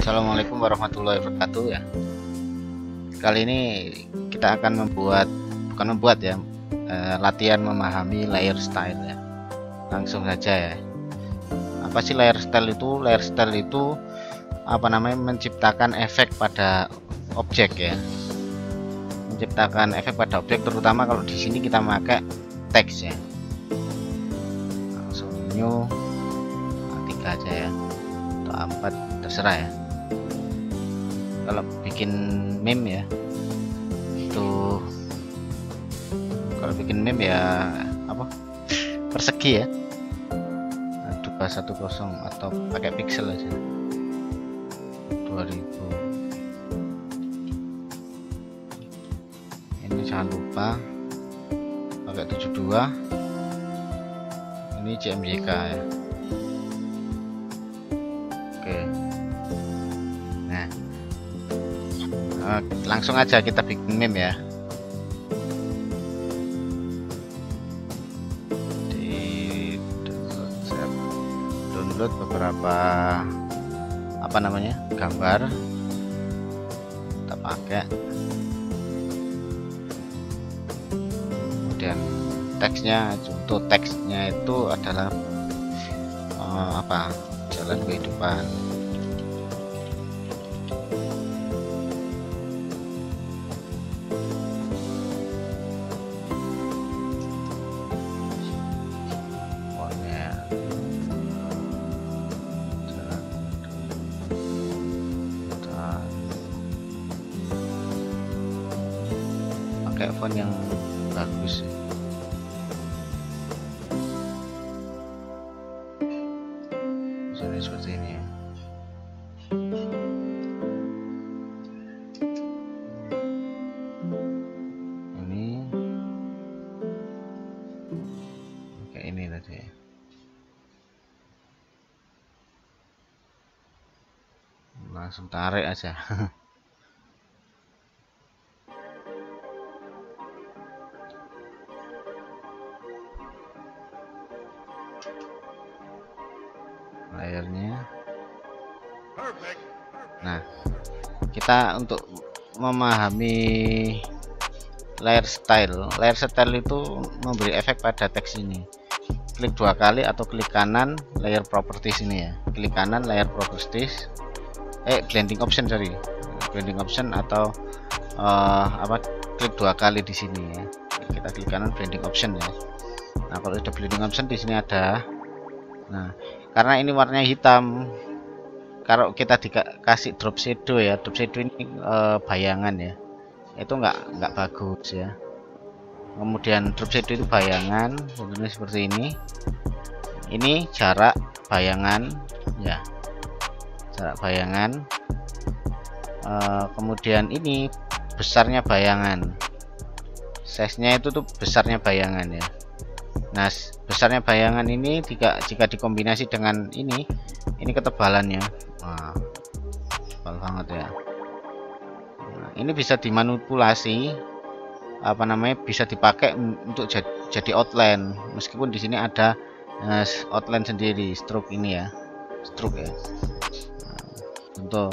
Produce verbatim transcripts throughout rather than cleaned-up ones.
Assalamualaikum warahmatullahi wabarakatuh ya. Kali ini kita akan membuat bukan membuat ya eh, latihan memahami layer style ya. Langsung saja ya. Apa sih layer style itu? Layer style itu apa namanya menciptakan efek pada objek ya. Menciptakan efek pada objek, terutama kalau di sini kita pakai teks ya. Langsung new tiga aja ya atau empat terserah ya. Kalau bikin meme ya itu kalau bikin meme ya apa persegi ya dua satu nol atau pakai pixel aja dua ribu. Ini jangan lupa pakai tujuh puluh dua. Ini J M Y K ya. Oke, nah langsung aja kita bikin meme ya. Di download beberapa apa namanya gambar kita pakai, kemudian teksnya untuk teksnya itu adalah uh, apa jalan kehidupan. Pakai font yang bagus ya. Misalnya seperti ini ya. Ini kayak ini tadi ya. Langsung tarik aja. Layarnya. Nah, kita untuk memahami layer style, layer style itu memberi efek pada teks ini. Klik dua kali atau klik kanan layer properties ini ya. Klik kanan layer properties, eh blending option sorry, blending option atau uh, apa? Klik dua kali di sini ya. Kita klik kanan blending option ya. Nah, kalau ada blending option di sini ada. Nah, karena ini warnanya hitam, kalau kita dikasih drop shadow ya, drop shadow ini e, bayangan ya, itu enggak enggak bagus ya. Kemudian drop shadow itu bayangan, sebenarnya seperti ini. Ini jarak bayangan ya, jarak bayangan. E, kemudian ini besarnya bayangan, size-nya itu tuh besarnya bayangan ya. Nah, besarnya bayangan ini jika jika dikombinasi dengan ini, ini ketebalannya, wah, tebal banget ya. Nah, ini bisa dimanipulasi, apa namanya, bisa dipakai untuk jadi, jadi outline. Meskipun di sini ada uh, outline sendiri, stroke ini ya, stroke ya. Nah, untuk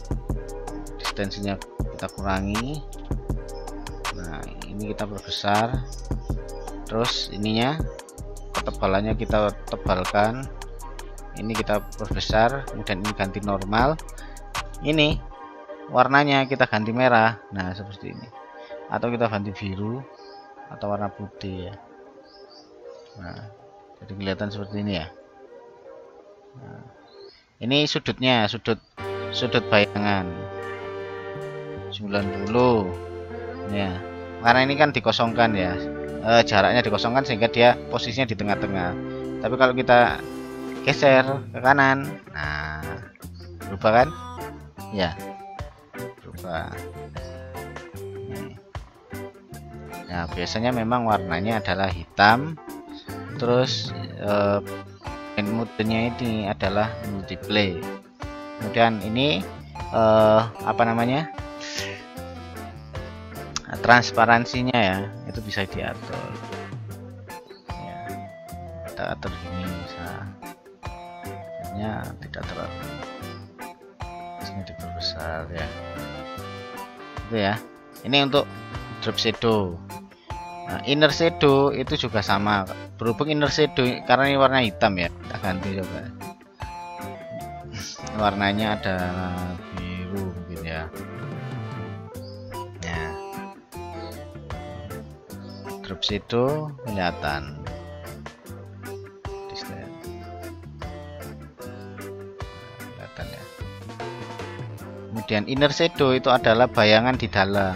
distensinya kita kurangi. Nah, ini kita perbesar. Terus ininya ketebalannya kita tebalkan, ini kita perbesar, kemudian ini ganti normal, ini warnanya kita ganti merah, nah seperti ini, atau kita ganti biru atau warna putih ya. Nah, jadi kelihatan seperti ini ya. Nah, ini sudutnya, sudut sudut bayangan sembilan puluh ya, karena ini kan dikosongkan ya. E, jaraknya dikosongkan sehingga dia posisinya di tengah-tengah. Tapi kalau kita geser ke kanan, nah berubah kan ya, berubah. Nah, biasanya memang warnanya adalah hitam, terus e, mode-nya ini adalah multiply. Kemudian ini e, apa namanya, transparansinya ya, itu bisa diatur ya, kita atur ini bisa, hanya tidak terlalu ini diperbesar ya. Itu ya. Ini untuk drop shadow. Nah, inner shadow itu juga sama. Berhubung inner shadow karena ini warna hitam ya, kita ganti coba. Warnanya ada biru mungkin ya. Nah, drop shadow kelihatan. Kelihatan ya. Kemudian inner shadow itu adalah bayangan di dalam.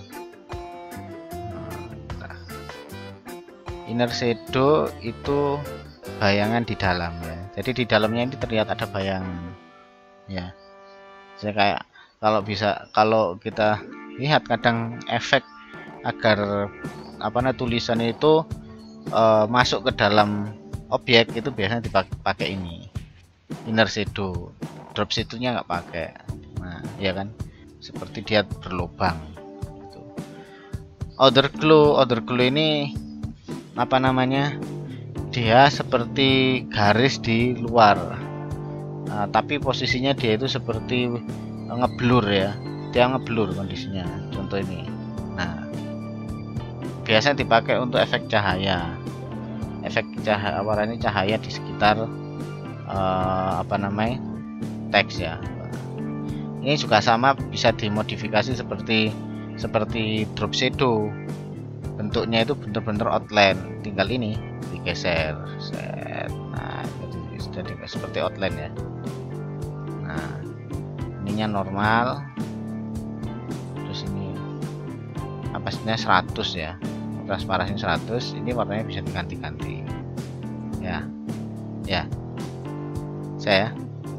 Inner shadow itu bayangan di dalam ya. Jadi di dalamnya ini terlihat ada bayangan ya. Saya kayak kalau bisa kalau kita lihat kadang efek agar apa namanya tulisan itu uh, masuk ke dalam objek itu biasanya dipakai ini inner shadow. Drop shadow-nya nggak pakai. Nah, ya kan seperti dia berlubang gitu. Outer glow, outer glow ini apa namanya, dia seperti garis di luar, nah, tapi posisinya dia itu seperti ngeblur ya, dia ngeblur kondisinya. Contoh ini, nah biasanya dipakai untuk efek cahaya, efek cahaya warnanya cahaya di sekitar uh, apa namanya teks ya. Ini juga sama, bisa dimodifikasi seperti seperti drop shadow. Bentuknya itu bener-bener outline, tinggal ini digeser set. Nah itu sudah seperti outline ya. Nah ininya normal, terus ini kapasitasnya seratus ya, transparansi seratus. Ini warnanya bisa diganti-ganti ya ya saya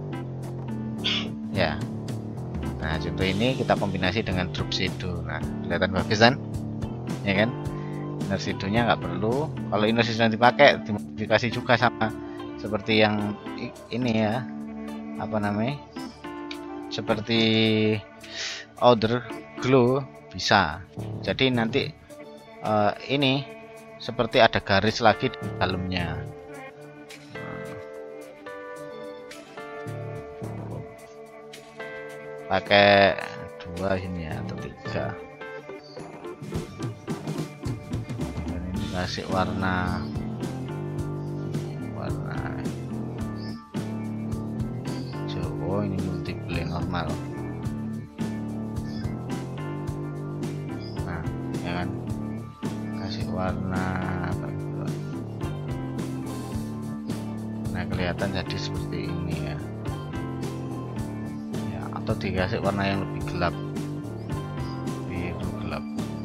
ya. Nah contoh ini kita kombinasi dengan drop shadow. Nah kelihatan bagus kan ya kan. Inner shadow-nya nggak perlu. Kalau inner shadow dipakai dimodifikasi juga sama seperti yang ini ya, apa namanya, seperti outer glow bisa. Jadi nanti uh, ini seperti ada garis lagi di dalamnya. Pakai dua ini ya atau tiga. Kasih warna warna hijau. Ini multiple normal. Nah ya kan, kasih warna apa gitu. Nah kelihatan jadi seperti ini ya, ya atau dikasih warna yang lebih gelap, biru gelap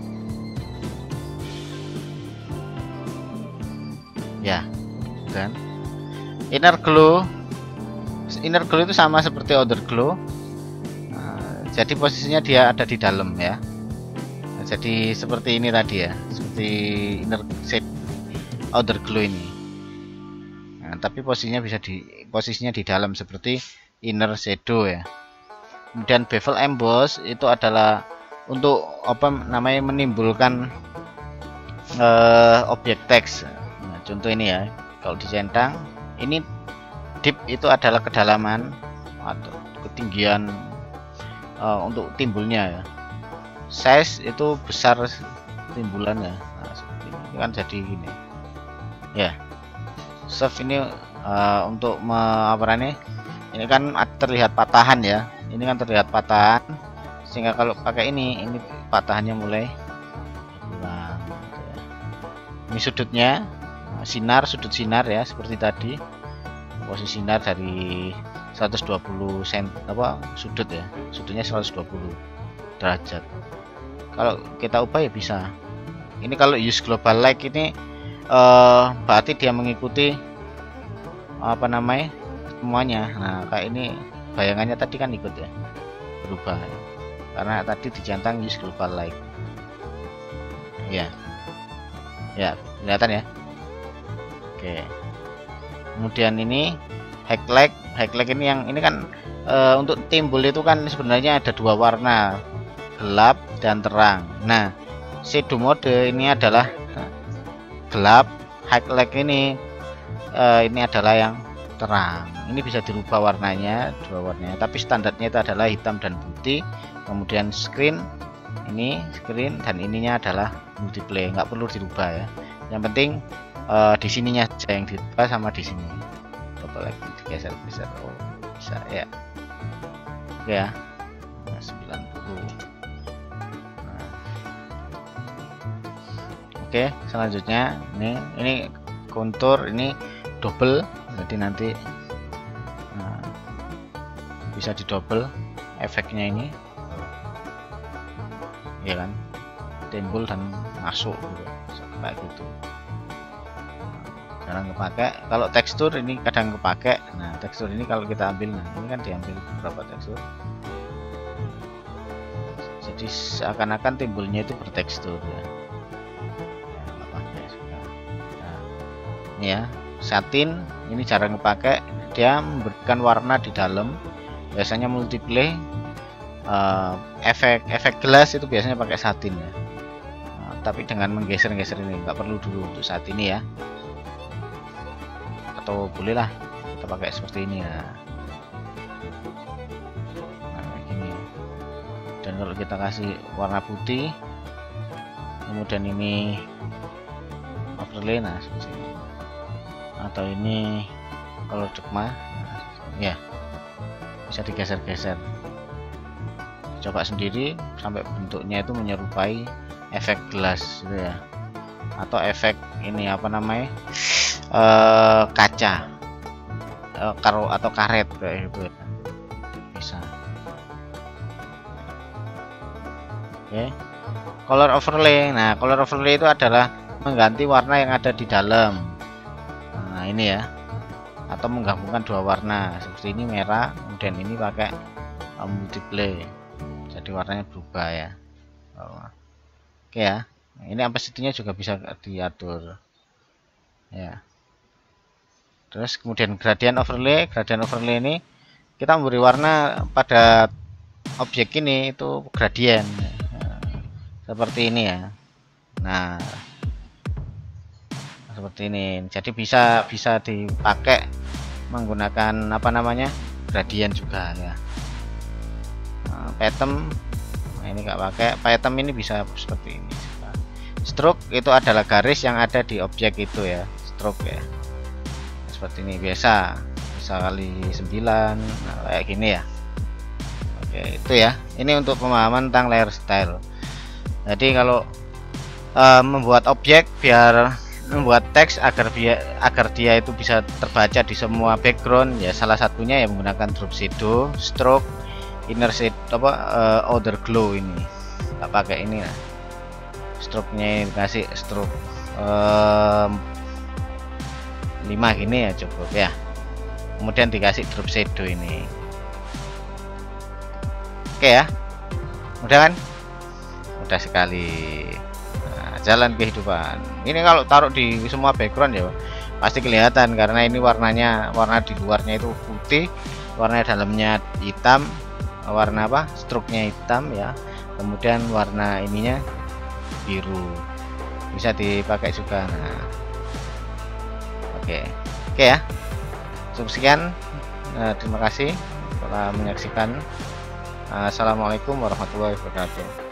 ya. Dan inner glow, inner glow itu sama seperti outer glow. Nah, jadi posisinya dia ada di dalam ya. Nah, jadi seperti ini tadi ya, seperti inner shade outer glow ini. Nah, tapi posisinya bisa di posisinya di dalam seperti inner shadow ya. Kemudian bevel emboss itu adalah untuk apa namanya, menimbulkan uh, objek teks. Contoh ini ya, kalau dicentang ini deep itu adalah kedalaman atau ketinggian uh, untuk timbulnya ya. Size itu besar timbulannya. Nah, seperti ini. Ini kan jadi gini ya. Soft ini uh, untuk me, apa ini ini kan terlihat patahan ya. Ini kan terlihat patahan, sehingga kalau pakai ini ini patahannya mulai hilang gitu ya. Ini sudutnya, sinar, sudut sinar ya, seperti tadi. Posisi sinar dari seratus dua puluh sen apa sudut ya, sudutnya seratus dua puluh derajat. Kalau kita ubah ya bisa. Ini kalau use global light ini uh, berarti dia mengikuti apa namanya semuanya. Nah kayak ini bayangannya tadi kan ikut ya, berubah ya. Karena tadi dicentang use global light ya. Ya kelihatan ya. Oke. Kemudian ini highlight, highlight ini yang ini kan e, untuk timbul itu kan sebenarnya ada dua warna, gelap dan terang. Nah, shadow mode ini adalah gelap, highlight ini e, ini adalah yang terang. ini bisa dirubah warnanya, dua warnanya, tapi standarnya itu adalah hitam dan putih. Kemudian screen, ini screen, dan ininya adalah multiplay, nggak perlu dirubah ya. Yang penting uh, di sininya aja yang dirubah sama di sini. Coba lagi digeser geser, oh bisa ya, ya nah, sembilan puluh. Nah. Oke, selanjutnya ini ini kontur, ini double, jadi nanti nah, bisa di double efeknya ini, ya kan, timbul dan masuk gitu, kayak gitu. Jarang kepake. Kalau tekstur ini kadang kepake. Nah, tekstur ini kalau kita ambil, nah ini kan diambil beberapa tekstur, jadi seakan-akan timbulnya itu bertekstur ya. Nah, ini ya, satin ini jarang kepake, dia memberikan warna di dalam, biasanya multiplay. Uh, efek efek gelas itu biasanya pakai satin ya. Nah, tapi dengan menggeser-geser ini nggak perlu dulu untuk saat ini ya, atau bolehlah kita pakai seperti ini ya. Nah, kayak gini. Dan kalau kita kasih warna putih, kemudian ini overlay, nah seperti ini. Atau ini color dogma, nah, ya bisa digeser-geser. Coba sendiri sampai bentuknya itu menyerupai efek gelas gitu ya, atau efek ini apa namanya, e, kaca, e, karo atau karet kayak gitu ya. Bisa. Oke, color overlay. Nah, color overlay itu adalah mengganti warna yang ada di dalam. Nah, ini ya, atau menggabungkan dua warna seperti ini, merah, kemudian ini pakai uh, multiplay, jadi warnanya berubah ya. Oh. Oke ya, ini opacity-nya juga bisa diatur ya. Terus kemudian gradient overlay. Gradient overlay ini kita memberi warna pada objek ini itu gradient nah, seperti ini ya. Nah, seperti ini, jadi bisa bisa dipakai menggunakan apa namanya, gradient juga ya. Nah, pattern, nah ini nggak pakai pattern, ini bisa seperti ini. Stroke itu adalah garis yang ada di objek itu ya, stroke ya, seperti ini, biasa bisa kali sembilan, nah, kayak gini ya. Oke, itu ya, ini untuk pemahaman tentang layer style. Jadi kalau uh, membuat objek biar membuat teks agar dia agar dia itu bisa terbaca di semua background ya, salah satunya ya menggunakan drop shadow, stroke, inner shadow, apa uh, outer glow. Ini tak pakai ini nah. Stroke-nya dikasih stroke um, lima gini ya cukup ya, kemudian dikasih drop shadow ini. Oke ya, mudah kan, mudah sekali. Nah, jalan kehidupan ini kalau taruh di semua background ya pasti kelihatan, karena ini warnanya, warna di luarnya itu putih, warna dalamnya hitam, warna apa, stroke-nya hitam ya, kemudian warna ininya biru, bisa dipakai juga. Nah, oke oke ya, cukup sekian. Nah, terima kasih telah menyaksikan. Assalamualaikum warahmatullahi wabarakatuh.